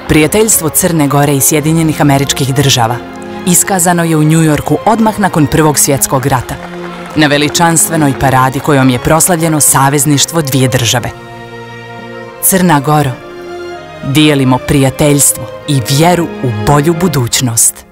Prijateljstvo Crne Gore i Sjedinjenih Američkih Država iskazano je u Njujorku odmah nakon Prvog svjetskog rata, na veličanstvenoj paradi kojom je proslavljeno savezništvo dvije države. Crna Goro, dijelimo prijateljstvo i vjeru u bolju budućnost.